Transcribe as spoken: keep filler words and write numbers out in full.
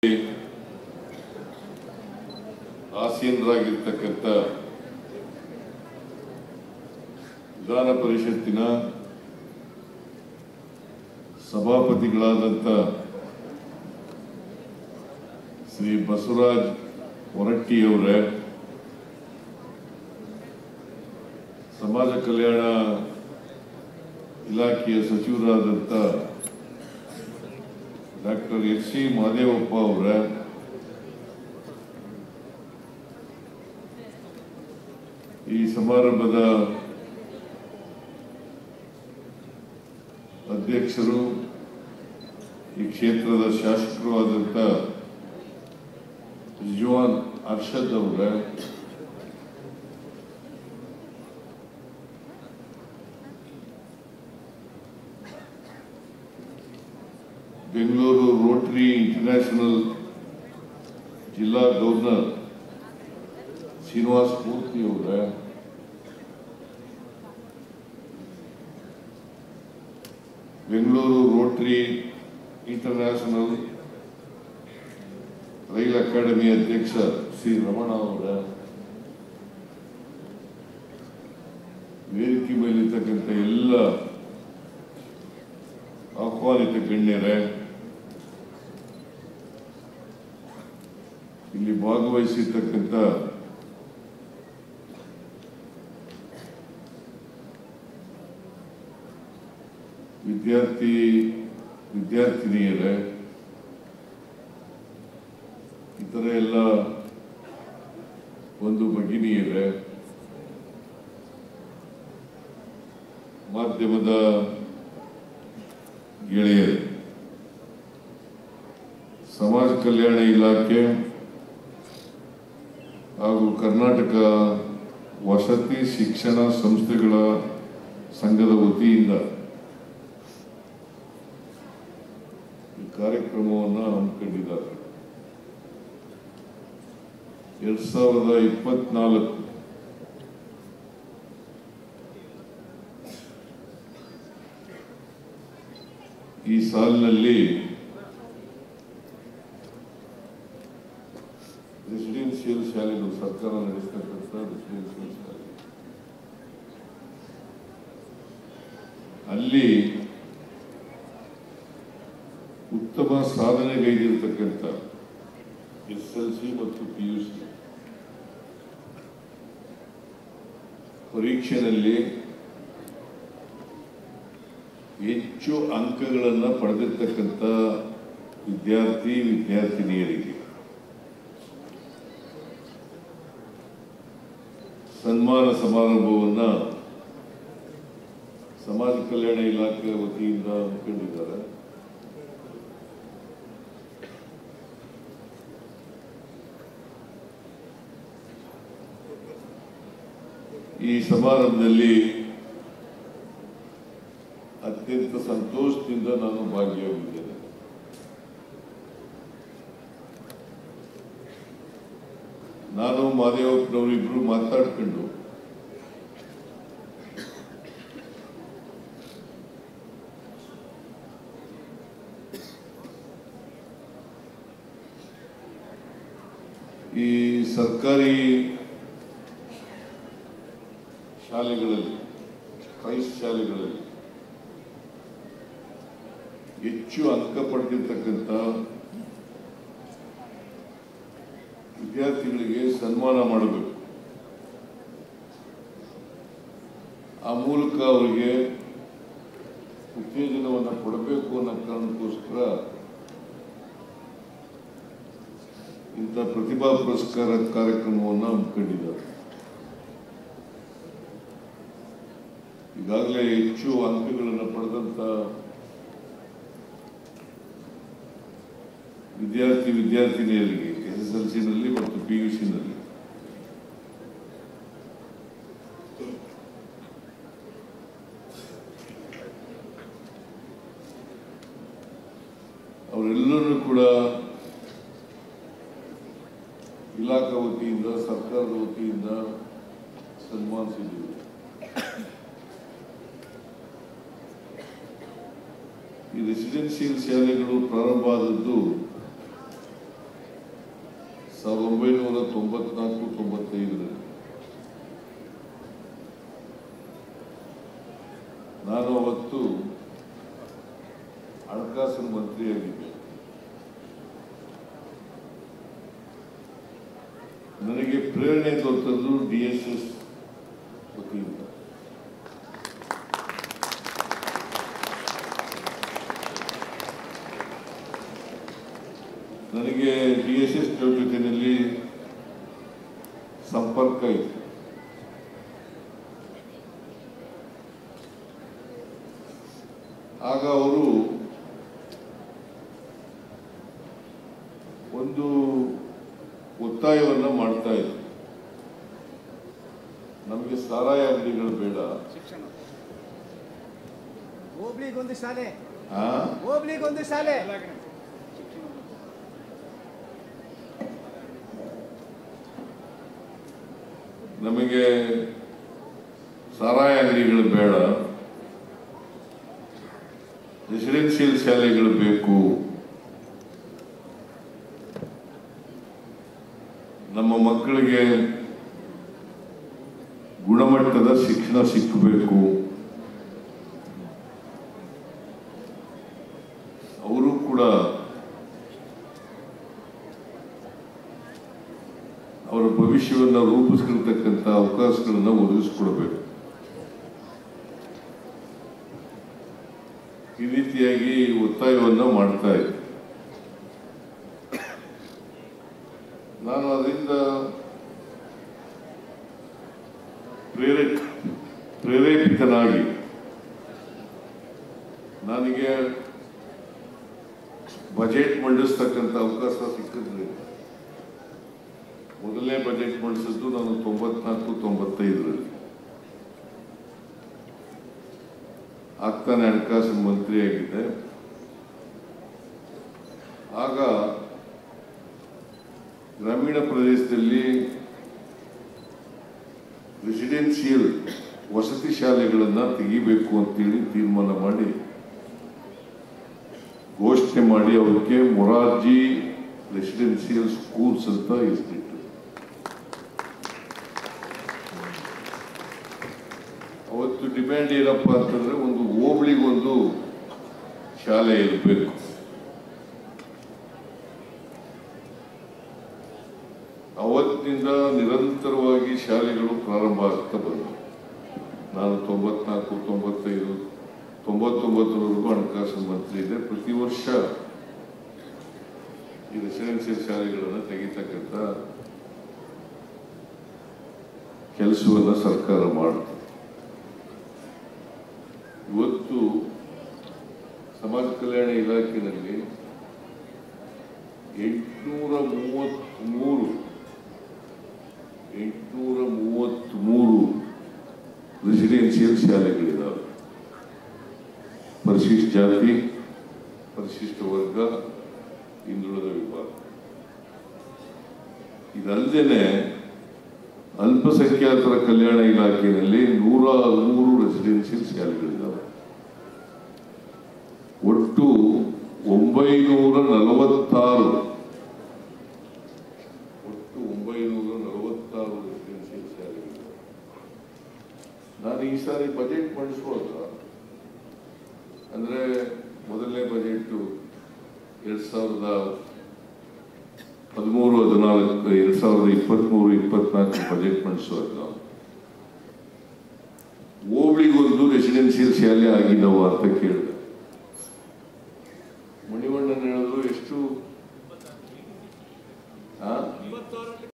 ಆಸೀನರಾಗಿರ್ತಕ್ಕಂಥ ವಿಧಾನ ಪರಿಷತ್ತಿನ ಸಭಾಪತಿಗಳಾದಂಥ ಶ್ರೀ ಬಸವರಾಜ ಹೊರಟ್ಟಿಯವರೇ, ಸಮಾಜ ಕಲ್ಯಾಣ ಇಲಾಖೆಯ ಸಚಿವರಾದಂಥ ಡಾಕ್ಟರ್ ಎಚ್ ಸಿ ಮಹದೇವಪ್ಪ ಅವರೇ, ಈ ಸಮಾರಂಭದ ಅಧ್ಯಕ್ಷರು, ಈ ಕ್ಷೇತ್ರದ ಶಾಸಕರು ಆದಂಥ ರಿಜ್ವಾನ್ ಅರ್ಷದ್ ಅವರೇ, ಬೆಂಗಳೂರು ರೋಟರಿ ಇಂಟರ್ನ್ಯಾಷನಲ್ ಜಿಲ್ಲಾ ಗವರ್ನರ್ ಶ್ರೀನಿವಾಸ ಮೂರ್ತಿ ಅವರೇ, Bengaluru rotary international rail academy ಅಧ್ಯಕ್ಷ ಶ್ರೀ ರಮಣ ಅವರೇ, ವೇದಿಕೆ ಮೇಲಿರ್ತಕ್ಕಂಥ ಎಲ್ಲ ಆಹ್ವಾನಿತ ಗಣ್ಯರೇ, ಇಲ್ಲಿ ಭಾಗವಹಿಸಿರ್ತಕ್ಕಂಥ ವಿದ್ಯಾರ್ಥಿ ವಿದ್ಯಾರ್ಥಿನಿಯರೇ, ಇತರ ಎಲ್ಲ ಒಂದು ಭಗಿನಿಯರೇ, ಮಾಧ್ಯಮದ ಗೆಳೆಯರೇ, ಸಮಾಜ ಕಲ್ಯಾಣ ಇಲಾಖೆ ಹಾಗೂ ಕರ್ನಾಟಕ ವಸತಿ ಶಿಕ್ಷಣ ಸಂಸ್ಥೆಗಳ ಸಂಘದ ವತಿಯಿಂದ ಈ ಕಾರ್ಯಕ್ರಮವನ್ನು ಹಮ್ಮಿಕೊಂಡಿದ್ದಾರೆ. ಎರಡ್ ಸಾವಿರದ ಇಪ್ಪತ್ನಾಲ್ಕು ಈ ಸಾಲಿನಲ್ಲಿ ರೆಸಿಡೆನ್ಷಿಯಲ್ ಶಾಲೆಗಳು, ಸರ್ಕಾರ ನಡೆಸತಕ್ಕಂಥ ರೆಸಿಡೆನ್ಷಿಯಲ್ ಶಾಲೆ, ಅಲ್ಲಿ ಉತ್ತಮ ಸಾಧನೆಗೈದಿರತಕ್ಕಂಥ ಎಸ್ ಎಲ್ ಸಿ ಮತ್ತು ಪಿ ಯು ಸಿ ಪರೀಕ್ಷೆಯಲ್ಲಿ ಹೆಚ್ಚು ಅಂಕಗಳನ್ನು ಪಡೆದಿರ್ತಕ್ಕಂಥ ವಿದ್ಯಾರ್ಥಿ ವಿದ್ಯಾರ್ಥಿನಿಯರಿಗೆ ಸನ್ಮಾನ ಸಮಾರಂಭವನ್ನು ಸಮಾಜ ಕಲ್ಯಾಣ ಇಲಾಖೆ ವತಿಯಿಂದ ಹಮ್ಮಿಕೊಂಡಿದ್ದಾರೆ. ಈ ಸಮಾರಂಭದಲ್ಲಿ ಅತ್ಯಂತ ಸಂತೋಷದಿಂದ ನಾನು ಭಾಗಿಯಾಗಿದ್ದೇನೆ. ನಾನು ಮಹದೇವಪ್ಪನವರಿಬ್ರು ಮಾತಾಡ್ಕೊಂಡು ಈ ಸರ್ಕಾರಿ ಶಾಲೆಗಳಲ್ಲಿ, ಕ್ರೈಸ್ಟ್ ಶಾಲೆಗಳಲ್ಲಿ ಹೆಚ್ಚು ಅಂಕ ಪಡೆದಿರ್ತಕ್ಕಂಥ ವಿದ್ಯಾರ್ಥಿಗಳಿಗೆ ಸನ್ಮಾನ ಮಾಡಬೇಕು. ಆ ಮೂಲಕ ಅವರಿಗೆ ಉತ್ತೇಜನವನ್ನು ಕೊಡಬೇಕು ಅನ್ನೋ ಕಾರಣಕ್ಕೋಸ್ಕರ ಇಂಥ ಪ್ರತಿಭಾ ಪುರಸ್ಕಾರ ಕಾರ್ಯಕ್ರಮವನ್ನು ಹಮ್ಮಿಕೊಂಡಿದ್ದಾರೆ. ಈಗಾಗಲೇ ಹೆಚ್ಚು ಅಂಕಗಳನ್ನು ಪಡೆದಂತ ವಿದ್ಯಾರ್ಥಿ ವಿದ್ಯಾರ್ಥಿನಿಯರಿಗೆ ಎಸ್ ಎಸ್ ಎಲ್ ಸಿನಲ್ಲಿ ಮತ್ತು ಪಿ ಯು ಸಿನಲ್ಲಿ ಅವರೆಲ್ಲರೂ ಕೂಡ ಇಲಾಖಾ ವತಿಯಿಂದ, ಸರ್ಕಾರದ ವತಿಯಿಂದ ಸನ್ಮಾನಿಸಿದ್ದೀವಿ. ಈ ರೆಸಿಡೆನ್ಷಿಯಲ್ ಶಾಲೆಗಳು ಪ್ರಾರಂಭ ಆದದ್ದು ಸಾವಿರದ ಒಂಬೈನೂರ ತೊಂಬತ್ನಾಲ್ಕು ತೊಂಬತ್ತೈದರಲ್ಲಿ ನಾನು ಅವತ್ತು ಹಣಕಾಸಿನ ಮಂತ್ರಿಯಾಗಿದ್ದೆ. ನನಗೆ ಪ್ರೇರಣೆ ದೊರೆತದ್ದು ಡಿ ಎಸ್ ಎಸ್ ವತಿಯಿಂದ. ನನಗೆ ಡಿ ಎಸ್ ಎಸ್ ಜೊತೆಯಲ್ಲಿ ಸಂಪರ್ಕ ಇತ್ತು. ಆಗ ಅವರು ಒಂದು ಒತ್ತಾಯವನ್ನು ಮಾಡ್ತಾ ಇದ್ರು, ನಮಗೆ ಸಾರಾಯಿ ಅಂಗಡಿಗಳು ಬೇಡ, ಹೋಬ್ಳಿಗೊಂದು ಶಾಲೆ ಆ ಹೋಬ್ಳಿಗೊಂದು ಶಾಲೆ ನಮಗೆ ಸಾರಾಯಿ ಅಂಗಡಿಗಳು ಬೇಡ, ರೆಸಿಡೆನ್ಷಿಯಲ್ ಶಾಲೆಗಳು ಬೇಕು, ನಮ್ಮ ಮಕ್ಕಳಿಗೆ ಗುಣಮಟ್ಟದ ಶಿಕ್ಷಣ ಸಿಕ್ಕಬೇಕು, ಅವರು ಕೂಡ ಅವರ ಭವಿಷ್ಯವನ್ನು ರೂಪಿಸ್ಕೊಳ್ತಕ್ಕಂಥ ಅವಕಾಶಗಳನ್ನು ಒದಗಿಸ್ಕೊಡ್ಬೇಕು. ಈ ರೀತಿಯಾಗಿ ಒತ್ತಾಯವನ್ನು ಮಾಡ್ತಾ ಇದ್ದೆ. ನಾನು ಅದರಿಂದ ಪ್ರೇರೇ ಪ್ರೇರೇಪಿತನಾಗಿ ನನಗೆ ಬಜೆಟ್ ಮಂಡಿಸ್ತಕ್ಕಂಥ ಅವಕಾಶ ಸಿಕ್ಕಿದ್ರಿಂದ ಮೊದಲನೇ ಬಜೆಟ್ ಮಂಡಿಸಿದ್ದು ನಾನು ತೊಂಬತ್ನಾಲ್ಕು ತೊಂಬತ್ತೈದರಲ್ಲಿ. ಆಗ್ತಾನೆ ಹಣಕಾಸಿನ ಮಂತ್ರಿಯಾಗಿದ್ದೆ. ಆಗ ಗ್ರಾಮೀಣ ಪ್ರದೇಶದಲ್ಲಿ ರೆಸಿಡೆನ್ಷಿಯಲ್ ವಸತಿ ಶಾಲೆಗಳನ್ನು ತೆಗಿಬೇಕು ಅಂತೇಳಿ ತೀರ್ಮಾನ ಮಾಡಿ ಘೋಷಣೆ ಮಾಡಿ ಅವಕ್ಕೆ ಮೊರಾರ್ಜಿ ರೆಸಿಡೆನ್ಷಿಯಲ್ ಸ್ಕೂಲ್ಸ್ ಅಂತ ಹೆಸರಿಟ್ಟು. ಅವತ್ತು ಡಿಮ್ಯಾಂಡ್ ಏನಪ್ಪ ಅಂತಂದ್ರೆ ಒಂದು ಹೋಬಳಿಗೊಂದು ಶಾಲೆ ಇರಬೇಕು. ಅವತ್ತಿನಿಂದ ನಿರಂತರವಾಗಿ ಶಾಲೆಗಳು ಪ್ರಾರಂಭ ಆಗ್ತಾ ಬಂದವು. ನಾನು ತೊಂಬತ್ನಾಲ್ಕು ತೊಂಬತ್ತೈದು ತೊಂಬತ್ತೊಂಬತ್ತರವರೆಗೂ ಹಣಕಾಸಿನ ಮಂತ್ರಿ ಇದೆ. ಪ್ರತಿ ವರ್ಷ ಈ ರೆಸಿಡೆನ್ಷಿಯಲ್ ಶಾಲೆಗಳನ್ನು ತೆಗಿತಕ್ಕಂಥ ಕೆಲಸವನ್ನು ಸರ್ಕಾರ ಮಾಡುತ್ತೆ. ಇವತ್ತು ಸಮಾಜ ಕಲ್ಯಾಣ ಇಲಾಖೆಯಲ್ಲಿ ಎಂಟುನೂರ ಮೂವತ್ತ್ಮೂರು ಎಂಟುನೂರ ಮೂವತ್ತ್ಮೂರು ರೆಸಿಡೆನ್ಷಿಯಲ್ ಶಾಲೆಗಳಿದ್ದಾವೆ. ಪರಿಶಿಷ್ಟ ಜಾತಿ, ಪರಿಶಿಷ್ಟ ವರ್ಗ, ಹಿಂದುಳಿದ ವಿಭಾಗ. ಇದಲ್ಲದೆ ಅಲ್ಪಸಂಖ್ಯಾತರ ಕಲ್ಯಾಣ ಇಲಾಖೆಯಲ್ಲಿ ನೂರ ಹದಿಮೂರು ರೆಸಿಡೆನ್ಷಿಯಲ್ ಶಾಲೆಗಳಿದ್ದಾವೆ. ಒಟ್ಟು ಒಂಬೈನೂರ ನಲವತ್ತಾರು ಒಟ್ಟು ಒಂಬೈನೂರ ನಲವತ್ತಾರು ರೆಸಿಡೆನ್ಷಿಯಲ್ ಶಾಲೆಗಳಿದ್ದಾವೆ. ನಾನು ಈ ಸಾರಿ ಬಜೆಟ್ ಮಂಡಿಸುವಾಗ ಅಂದರೆ ಮೊದಲನೇ ಬಜೆಟ್ ಎರಡ್ ಸಾವಿರದ ಹದಿಮೂರು ಹದಿನಾಲ್ಕು ಎರಡ್ ಸಾವಿರದ ಇಪ್ಪತ್ತ್ಮೂರು ಇಪ್ಪತ್ನಾಲ್ಕು ಬಜೆಟ್ ಮಂಡಿಸುವಾಗ ಹೋಬಳಿಗೊಂದು ರೆಸಿಡೆನ್ಷಿಯಲ್ ಶಾಲೆ ಆಗಿದ್ದಾವ ಅಂತ ಕೇಳಿದೆ.